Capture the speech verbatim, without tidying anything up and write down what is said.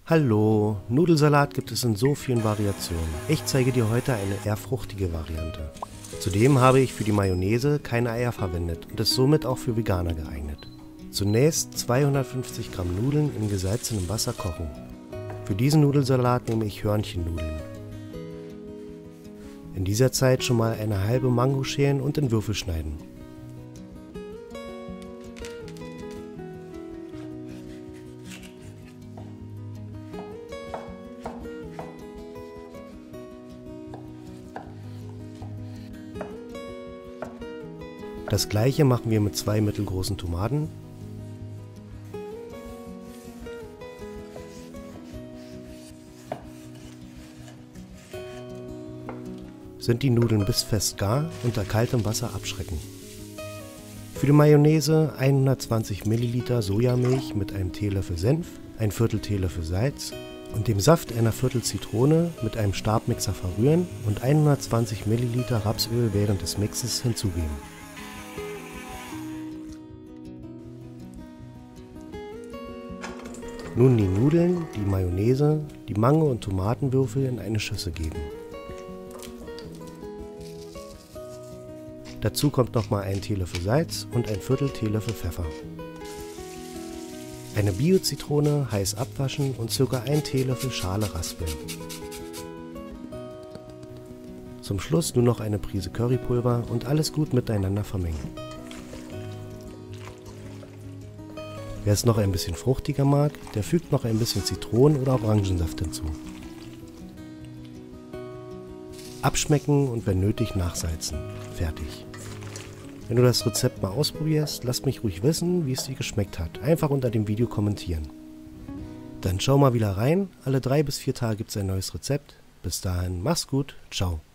Hallo, Nudelsalat gibt es in so vielen Variationen. Ich zeige dir heute eine eher fruchtige Variante. Zudem habe ich für die Mayonnaise keine Eier verwendet und ist somit auch für Veganer geeignet. Zunächst zweihundertfünfzig Gramm Nudeln in gesalzenem Wasser kochen. Für diesen Nudelsalat nehme ich Hörnchennudeln. In dieser Zeit schon mal eine halbe Mango schälen und in Würfel schneiden. Das gleiche machen wir mit zwei mittelgroßen Tomaten. Sind die Nudeln bis fest gar unter kaltem Wasser abschrecken. Für die Mayonnaise hundertzwanzig Milliliter Sojamilch mit einem Teelöffel Senf, ein Viertel Teelöffel Salz und dem Saft einer Viertel Zitrone mit einem Stabmixer verrühren und hundertzwanzig Milliliter Rapsöl während des Mixes hinzugeben. Nun die Nudeln, die Mayonnaise, die Mango- und Tomatenwürfel in eine Schüssel geben. Dazu kommt nochmal ein Teelöffel Salz und ein Viertel Teelöffel Pfeffer. Eine Bio-Zitrone heiß abwaschen und ca. ein Teelöffel Schale raspeln. Zum Schluss nur noch eine Prise Currypulver und alles gut miteinander vermengen. Wer es noch ein bisschen fruchtiger mag, der fügt noch ein bisschen Zitronen- oder Orangensaft hinzu. Abschmecken und wenn nötig nachsalzen. Fertig. Wenn du das Rezept mal ausprobierst, lass mich ruhig wissen, wie es dir geschmeckt hat. Einfach unter dem Video kommentieren. Dann schau mal wieder rein. Alle drei bis vier Tage gibt es ein neues Rezept. Bis dahin, mach's gut. Ciao.